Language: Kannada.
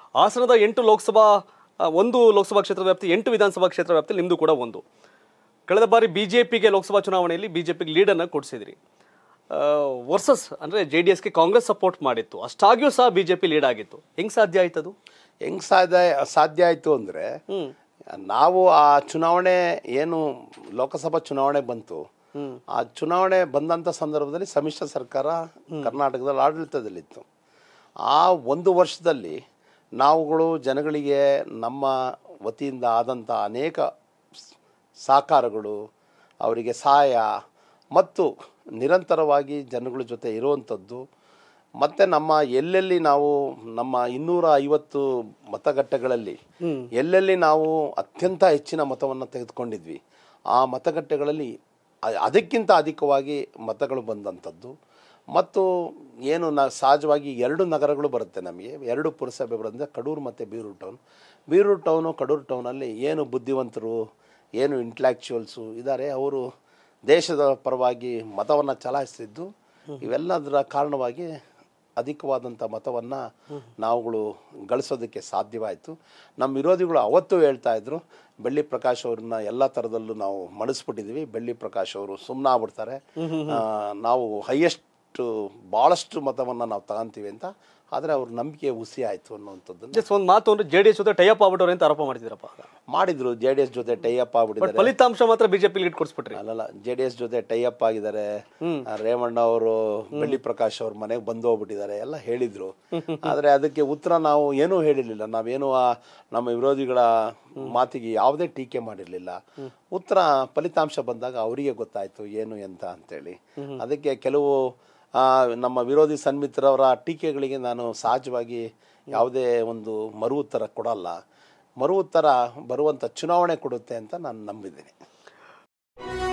ಹಾಸನದ 8 ಲೋಕಸಭಾ ಒಂದು ಲೋಕಸಭಾ ಕ್ಷೇತ್ರ ವ್ಯಾಪ್ತಿ 8 ವಿಧಾನಸಭಾ ಕ್ಷೇತ್ರ ವ್ಯಾಪ್ತಿಯಲ್ಲಿ ನಿಮ್ಮದು ಕೂಡ ಒಂದು. ಕಳೆದ ಬಾರಿ ಬಿಜೆಪಿಗೆ ಲೋಕಸಭಾ ಚುನಾವಣೆಯಲ್ಲಿ ಬಿಜೆಪಿಗೆ ಲೀಡನ್ನು ಕೊಡಿಸಿದ್ರಿ. ವರ್ಸಸ್ ಅಂದರೆ JDSಗೆ ಕಾಂಗ್ರೆಸ್ ಸಪೋರ್ಟ್ ಮಾಡಿತ್ತು. ಅಷ್ಟಾಗಿಯೂ ಸಹ ಬಿಜೆಪಿ ಲೀಡ್ ಆಗಿತ್ತು. ಹೆಂಗೆ ಸಾಧ್ಯ ಆಯ್ತದು? ಹೆಂಗೆ ಸಾಧ್ಯ ಆಯಿತು ಅಂದರೆ, ನಾವು ಆ ಚುನಾವಣೆ ಏನು ಲೋಕಸಭಾ ಚುನಾವಣೆ ಬಂತು, ಆ ಚುನಾವಣೆ ಬಂದಂಥ ಸಂದರ್ಭದಲ್ಲಿ ಸಮ್ಮಿಶ್ರ ಸರ್ಕಾರ ಕರ್ನಾಟಕದಲ್ಲಿ ಆಡಳಿತದಲ್ಲಿತ್ತು. ಆ ಒಂದು ವರ್ಷದಲ್ಲಿ ನಾವುಗಳು ಜನಗಳಿಗೆ ನಮ್ಮ ವತಿಯಿಂದ ಆದಂಥ ಅನೇಕ ಸಹಕಾರಗಳು, ಅವರಿಗೆ ಸಹಾಯ ಮತ್ತು ನಿರಂತರವಾಗಿ ಜನಗಳ ಜೊತೆ ಇರುವಂಥದ್ದು, ಮತ್ತು ನಮ್ಮ ಎಲ್ಲೆಲ್ಲಿ ನಾವು ನಮ್ಮ 250 ಮತಗಟ್ಟೆಗಳಲ್ಲಿ ಎಲ್ಲೆಲ್ಲಿ ನಾವು ಅತ್ಯಂತ ಹೆಚ್ಚಿನ ಮತವನ್ನು ತೆಗೆದುಕೊಂಡಿದ್ವಿ, ಆ ಮತಗಟ್ಟೆಗಳಲ್ಲಿ ಅದಕ್ಕಿಂತ ಅಧಿಕವಾಗಿ ಮತಗಳು ಬಂದಂಥದ್ದು. ಮತ್ತು ಏನು ಸಹಜವಾಗಿ 2 ನಗರಗಳು ಬರುತ್ತೆ ನಮಗೆ, 2 ಪುರಸಭೆ ಬರೋದ್ರೆ ಕಡೂರು ಮತ್ತು ಬೀರೂರು ಟೌನು ಕಡೂರು ಟೌನಲ್ಲಿ ಏನು ಬುದ್ಧಿವಂತರು, ಏನು ಇಂಟೆಲೆಕ್ಚುವಲ್ಸು ಇದ್ದಾರೆ, ಅವರು ದೇಶದ ಪರವಾಗಿ ಮತವನ್ನು ಚಲಾಯಿಸಿದ್ದು. ಇವೆಲ್ಲದರ ಕಾರಣವಾಗಿ ಅಧಿಕವಾದಂಥ ಮತವನ್ನು ನಾವುಗಳು ಗಳಿಸೋದಕ್ಕೆ ಸಾಧ್ಯವಾಯಿತು. ನಮ್ಮ ವಿರೋಧಿಗಳು ಅವತ್ತು ಹೇಳ್ತಾ ಇದ್ರು, ಬೆಳ್ಳಿ ಪ್ರಕಾಶ್ ಅವ್ರನ್ನ ಎಲ್ಲ ಥರದಲ್ಲೂ ನಾವು ಮಣಿಸ್ಬಿಟ್ಟಿದ್ದೀವಿ, ಬೆಳ್ಳಿ ಪ್ರಕಾಶ್ ಅವರು ಸುಮ್ಮನೆ ಆಗ್ಬಿಡ್ತಾರೆ, ನಾವು ಭಾಳಷ್ಟು ಮತವನ್ನು ನಾವು ತಗೊಂತೀವಿ ಅಂತ. ಆದರೆ ಅವ್ರ ನಂಬಿಕೆ ಹುಸಿ ಆಯಿತು ಅನ್ನುವಂಥದ್ದು. ಒಂದು ಮಾತು ಅಂದರೆ JDS ಜೊತೆ ಟೈಅಪ್ ಆಗ್ಬಿಟ್ಟವ್ರೆ ಅಂತ ಆರೋಪ ಮಾಡಿದ್ರಪ್ಪ. ಮಾಡಿದ್ರು, JDS ಜೊತೆ ಟೈಅಪ್ ಆಗ್ಬಿಟ್ಟಿದ್ದಾರೆ. ಫಲಿತಾಂಶ ಮಾತ್ರ ಬಿಜೆಪಿ ಲೀಡ್ ಕೊಡಿಸ್ಬಿಟ್ರಿ. ಅಲ್ಲಲ್ಲ, JDS ಜೊತೆ ಟೈಅಪ್ ಆಗಿದ್ದಾರೆ. ರೇವಣ್ಣ ಅವರು ಬೆಳ್ಳಿ ಪ್ರಕಾಶ್ ಅವ್ರ ಮನೆಗೆ ಬಂದು ಹೋಗ್ಬಿಟ್ಟಿದ್ದಾರೆ ಎಲ್ಲ ಹೇಳಿದ್ರು. ಆದರೆ ಅದಕ್ಕೆ ಉತ್ತರ ನಾವು ಏನೂ ಹೇಳಿರಲಿಲ್ಲ. ನಾವೇನು ನಮ್ಮ ವಿರೋಧಿಗಳ ಮಾತಿಗೆ ಯಾವುದೇ ಟೀಕೆ ಮಾಡಿರಲಿಲ್ಲ. ಉತ್ತರ ಫಲಿತಾಂಶ ಬಂದಾಗ ಅವರಿಗೆ ಗೊತ್ತಾಯ್ತು ಏನು ಎಂತ ಅಂತೇಳಿ. ಅದಕ್ಕೆ ಕೆಲವು ನಮ್ಮ ವಿರೋಧಿ ಸನ್ಮಿತ್ರವರ ಟೀಕೆಗಳಿಗೆ ನಾನು ಸಹಜವಾಗಿ ಯಾವುದೇ ಒಂದು ಮರು ಉತ್ತರ ಕೊಡಲ್ಲ. ಮರು ಉತ್ತರ ಬರುವಂಥ ಚುನಾವಣೆ ಕೊಡುತ್ತೆ ಅಂತ ನಾನು ನಂಬಿದ್ದೀನಿ.